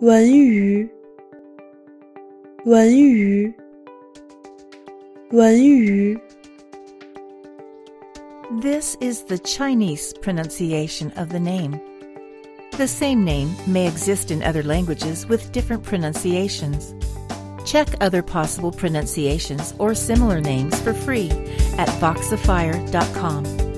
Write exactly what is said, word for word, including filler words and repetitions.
文鱼，文鱼，文鱼。 This is the Chinese pronunciation of the name. The same name may exist in other languages with different pronunciations. Check other possible pronunciations or similar names for free at voxifier dot com.